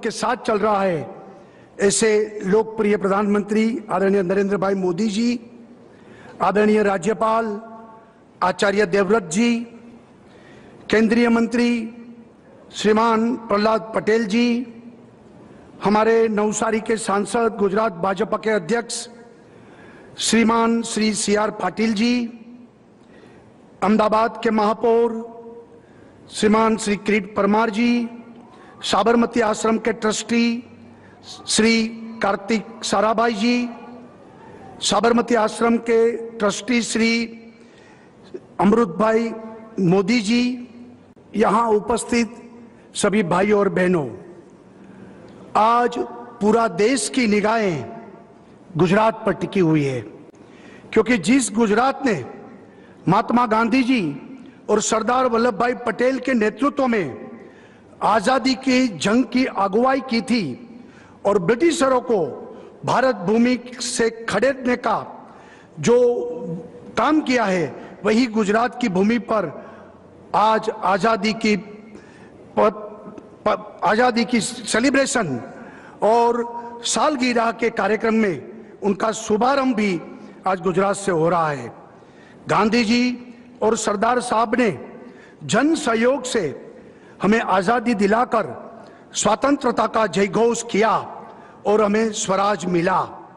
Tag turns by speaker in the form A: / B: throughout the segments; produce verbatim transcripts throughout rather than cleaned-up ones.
A: के साथ चल रहा है, ऐसे लोकप्रिय प्रधानमंत्री आदरणीय नरेंद्र भाई मोदी जी, आदरणीय राज्यपाल आचार्य देवव्रत जी, केंद्रीय मंत्री श्रीमान प्रहलाद पटेल जी, हमारे नवसारी के सांसद गुजरात भाजपा के अध्यक्ष श्रीमान श्री सी आर पाटिल जी, अहमदाबाद के महापौर श्रीमान श्री किरीट परमार जी, साबरमती आश्रम के ट्रस्टी श्री कार्तिक साराभाई जी, साबरमती आश्रम के ट्रस्टी श्री अमृत भाई मोदी जी, यहाँ उपस्थित सभी भाइयों और बहनों, आज पूरा देश की निगाहें गुजरात पर टिकी हुई है, क्योंकि जिस गुजरात ने महात्मा गांधी जी और सरदार वल्लभ भाई पटेल के नेतृत्व में आजादी की जंग की अगुवाई की थी और ब्रिटिशरों को भारत भूमि से खदेड़ने का जो काम किया है, वही गुजरात की भूमि पर आज आजादी की आजादी की सेलिब्रेशन और सालगिरह के कार्यक्रम में उनका शुभारंभ भी आज गुजरात से हो रहा है। गांधी जी और सरदार साहब ने जन सहयोग से हमें आजादी दिलाकर स्वतंत्रता का जयघोष किया और हमें स्वराज मिला।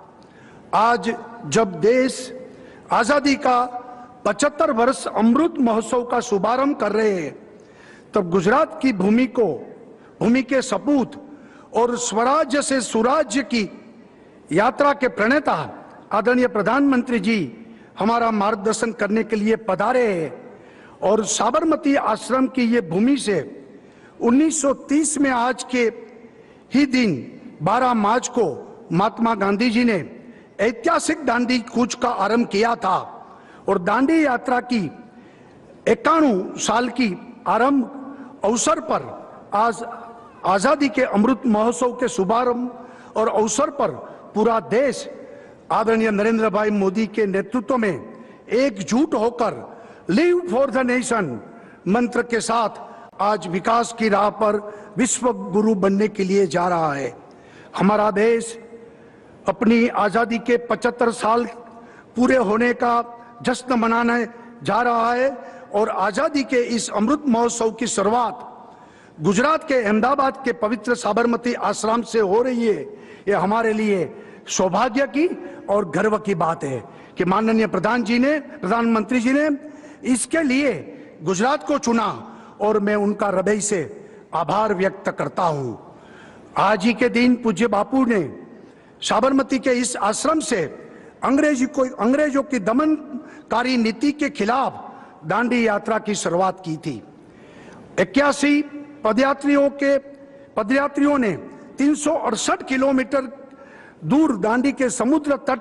A: आज जब देश आजादी का पचहत्तर वर्ष अमृत महोत्सव का शुभारंभ कर रहे हैं, तब गुजरात की भूमि को, भूमि के सपूत और स्वराज्य से सुराज्य की यात्रा के प्रणेता आदरणीय प्रधानमंत्री जी हमारा मार्गदर्शन करने के लिए पधारे हैं और साबरमती आश्रम की ये भूमि से उन्नीस सौ तीस में आज के ही दिन बारह मार्च को महात्मा गांधी जी ने ऐतिहासिक दांडी कूच का आरंभ किया था और दांडी यात्रा की इक्यानवे साल की आरंभ अवसर पर आज आजादी के अमृत महोत्सव के शुभारंभ और अवसर पर पूरा देश आदरणीय नरेंद्र भाई मोदी के नेतृत्व में एकजुट होकर लिव फॉर द नेशन मंत्र के साथ आज विकास की राह पर विश्व गुरु बनने के लिए जा रहा है। हमारा देश अपनी आजादी के पचहत्तर साल पूरे होने का जश्न मनाने जा रहा है और आजादी के इस अमृत महोत्सव की शुरुआत गुजरात के अहमदाबाद के पवित्र साबरमती आश्रम से हो रही है। ये हमारे लिए सौभाग्य की और गर्व की बात है कि माननीय प्रधान जी ने प्रधानमंत्री जी ने इसके लिए गुजरात को चुना और मैं उनका हृदय से आभार व्यक्त करता हूं। आज ही के दिन पूज्य बापू ने साबरमती के इस आश्रम से अंग्रेजी को अंग्रेजों की दमनकारी नीति के खिलाफ दांडी यात्रा की शुरुआत की थी। इक्यासी पदयात्रियों के पदयात्रियों ने तीन सौ अड़सठ किलोमीटर दूर दांडी के समुद्र तट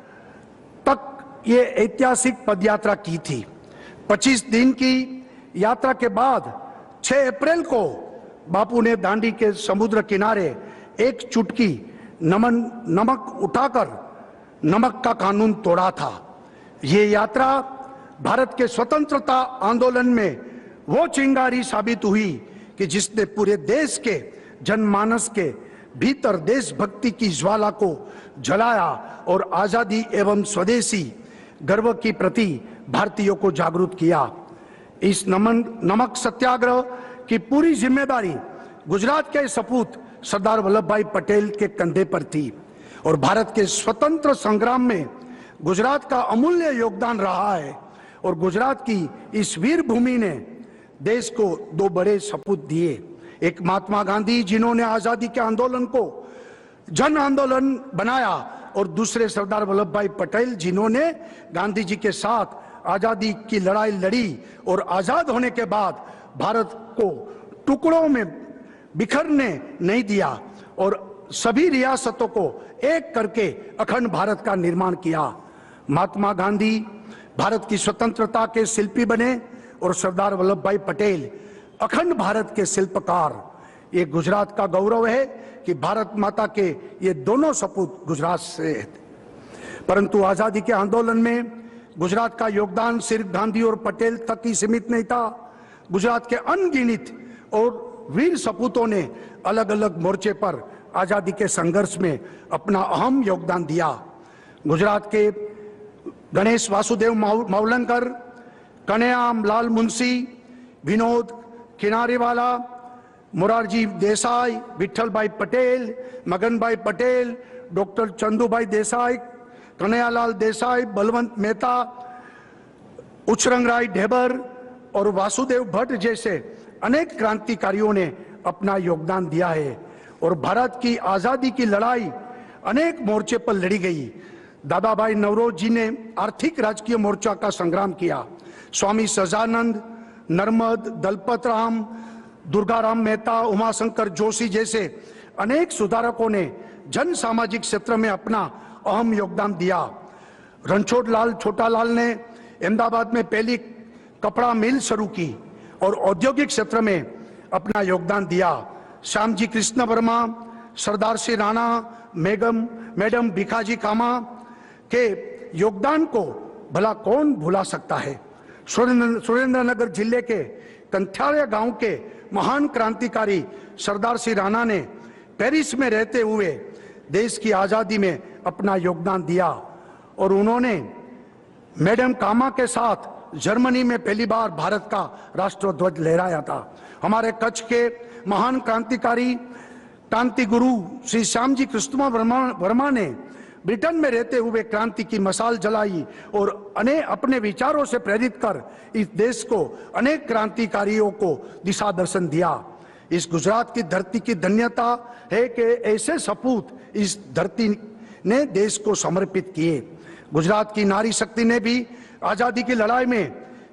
A: तक ये ऐतिहासिक पदयात्रा की थी। पच्चीस दिन की यात्रा के बाद छह अप्रैल को बापू ने दांडी के समुद्र किनारे एक चुटकी नमन नमक उठाकर नमक का कानून तोड़ा था। ये यात्रा भारत के स्वतंत्रता आंदोलन में वो चिंगारी साबित हुई कि जिसने पूरे देश के जनमानस के भीतर देशभक्ति की ज्वाला को जलाया और आजादी एवं स्वदेशी गर्व की प्रति भारतीयों को जागरूक किया। इस नमन नमक सत्याग्रह की पूरी जिम्मेदारी गुजरात के सपूत सरदार वल्लभ भाई पटेल के कंधे पर थी और भारत के स्वतंत्र संग्राम में गुजरात का अमूल्य योगदान रहा है और गुजरात की इस वीर भूमि ने देश को दो बड़े सपूत दिए। एक महात्मा गांधी जिन्होंने आजादी के आंदोलन को जन आंदोलन बनाया और दूसरे सरदार वल्लभ भाई पटेल जिन्होंने गांधी जी के साथ आजादी की लड़ाई लड़ी और आजाद होने के बाद भारत को टुकड़ों में बिखरने नहीं दिया और सभी रियासतों को एक करके अखंड भारत का निर्माण किया। महात्मा गांधी भारत की स्वतंत्रता के शिल्पी बने और सरदार वल्लभ भाई पटेल अखंड भारत के शिल्पकार। ये गुजरात का गौरव है कि भारत माता के ये दोनों सपूत गुजरात से हैं। परंतु आजादी के आंदोलन में गुजरात का योगदान सिर्फ गांधी और पटेल तक ही सीमित नहीं था। गुजरात के अनगिनत और वीर सपूतों ने अलग अलग मोर्चे पर आजादी के संघर्ष में अपना अहम योगदान दिया। गुजरात के गणेश वासुदेव मावलंकर, कन्हैया लाल मुंशी, विनोद किनारेवाला, मोरारजी देसाई, विठल भाई पटेल, मगन भाई पटेल, डॉक्टर चंदूभाई देसाई, कन्हैयालाल देसाई, बलवंत मेहता, उचरंगराय ढेबर और वासुदेव भट्ट जैसे अनेक क्रांतिकारियों ने अपना योगदान दिया है और भारत की आजादी की लड़ाई अनेक मोर्चे पर लड़ी गई। दादा भाई नवरोज जी ने आर्थिक राजकीय मोर्चा का संग्राम किया। स्वामी सजानंद, नर्मद, दलपत राम, दुर्गाराम मेहता, उमाशंकर जोशी जैसे अनेक सुधारकों ने जन सामाजिक क्षेत्र में अपना अहम योगदान दिया। रणछोड़ लाल छोटालाल ने अहमदाबाद में पहली कपड़ा मिल शुरू की और औद्योगिक क्षेत्र में अपना योगदान दिया। श्यामजी कृष्ण वर्मा, सरदार सिंह राणा, मेगम मैडम भिखाजी कामा के योगदान को भला कौन भुला सकता है। सुरेंद्रनगर जिले के कंथारिया गांव के महान क्रांतिकारी सरदार सिंह राणा ने पेरिस में रहते हुए देश की आजादी में अपना योगदान दिया और उन्होंने मैडम कामा के साथ जर्मनी में पहली बार भारत का राष्ट्रध्वज लहराया था। हमारे कच्छ के महान क्रांतिकारी क्रांति गुरु श्री श्यामजी कृष्ण वर्मा वर्मा ने ब्रिटेन में रहते हुए क्रांति की मशाल जलाई और अनेक अपने विचारों से प्रेरित कर इस देश को अनेक क्रांतिकारियों को दिशा दर्शन दिया। इस गुजरात की धरती की धन्यता है कि ऐसे सपूत इस धरती ने देश को समर्पित किए। गुजरात की नारी शक्ति ने भी आजादी की लड़ाई में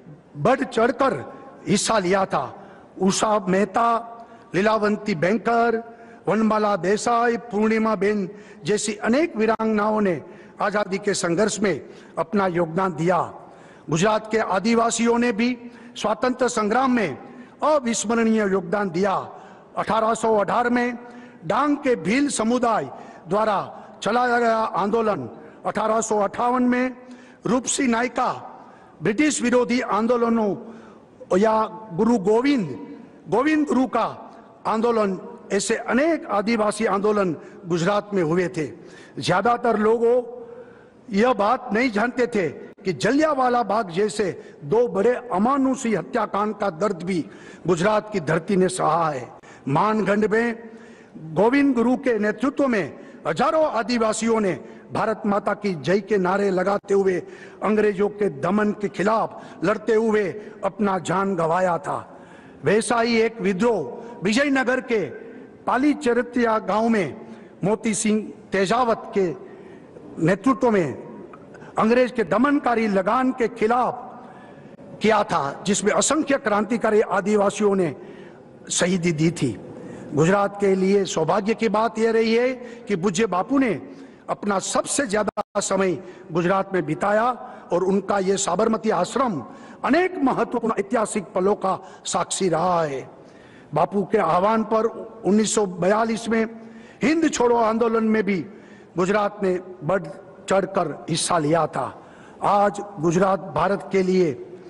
A: बढ़ चढ़कर हिस्सा लिया था। उषा मेहता, लीलावंती बैंकर, वनमाला देसाई, पूर्णिमा बेन जैसी अनेक वीरांगनाओं ने आजादी के संघर्ष में अपना योगदान दिया। गुजरात के आदिवासियों ने भी स्वातंत्र संग्राम में अविस्मरणीय योगदान दिया। अठारह सौ अठारह में डांग के भील समुदाय द्वारा चलाया गया आंदोलन, अठारह सौ अट्ठावन में रूपसी नायका ब्रिटिश विरोधी आंदोलनों या गुरु गोविंद गोविंद गुरु का आंदोलन, ऐसे अनेक आदिवासी आंदोलन गुजरात में हुए थे। ज्यादातर लोगों यह बात नहीं जानते थे कि जलियांवाला बाग जैसे दो बड़े अमानुषी हत्याकांड का दर्द भी गुजरात की धरती ने सहा है। मानगढ़ में गोविंद गुरु के नेतृत्व में हजारों आदिवासियों ने भारत माता की जय के नारे लगाते हुए अंग्रेजों के दमन के खिलाफ लड़ते हुए अपना जान गंवाया था। वैसा ही एक विद्रोह विजयनगर के पाली चरतिया गांव में मोती सिंह तेजावत के नेतृत्व में अंग्रेज के दमनकारी लगान के खिलाफ किया था, जिसमें असंख्य क्रांतिकारी आदिवासियों ने शहीदी दी थी। गुजरात के लिए सौभाग्य की बात यह रही है कि पूज्य बापू ने अपना सबसे ज्यादा समय गुजरात में बिताया और उनका यह साबरमती आश्रम अनेक महत्वपूर्ण ऐतिहासिक पलों का साक्षी रहा है। बापू के आह्वान पर उन्नीस सौ बयालीस में हिंद छोड़ो आंदोलन में भी गुजरात ने बढ़ चढ़कर हिस्सा लिया था। आज गुजरात भारत के लिए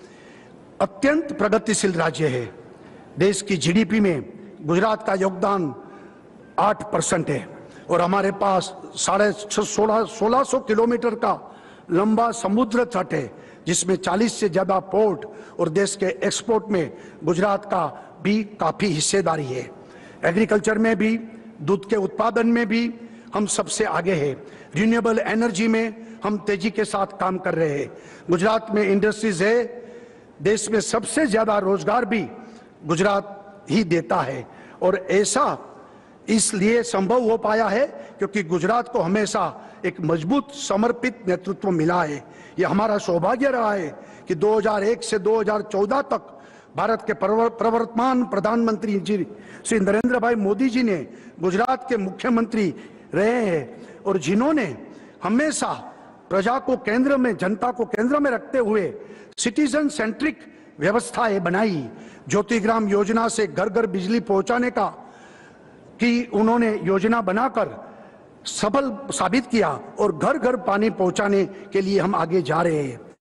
A: अत्यंत प्रगतिशील राज्य है। देश की जीडीपी में गुजरात का योगदान आठ परसेंट है और हमारे पास साढ़े सोलह सोलह सौ किलोमीटर का लंबा समुद्र तट है, जिसमें चालीस से ज्यादा पोर्ट और देश के एक्सपोर्ट में गुजरात का भी काफी हिस्सेदारी है। एग्रीकल्चर में भी, दूध के उत्पादन में भी हम सबसे आगे हैं। रिन्यूएबल एनर्जी में हम तेजी के साथ काम कर रहे हैं। गुजरात में इंडस्ट्रीज है। देश में सबसे ज्यादा रोजगार भी गुजरात ही देता है और ऐसा इसलिए संभव हो पाया है क्योंकि गुजरात को हमेशा एक मजबूत समर्पित नेतृत्व मिला है। यह हमारा सौभाग्य रहा है कि दो हज़ार एक से दो हज़ार चौदह तक भारत के प्रवर्तमान प्रधानमंत्री जी श्री नरेंद्र भाई मोदी जी ने गुजरात के मुख्यमंत्री रहे हैं और जिन्होंने हमेशा प्रजा को केंद्र में, जनता को केंद्र में रखते हुए सिटीजन सेंट्रिक व्यवस्थाएं बनाई। ज्योतिग्राम योजना से घर घर बिजली पहुंचाने का की उन्होंने योजना बनाकर सफल साबित किया और घर घर पानी पहुंचाने के लिए हम आगे जा रहे हैं।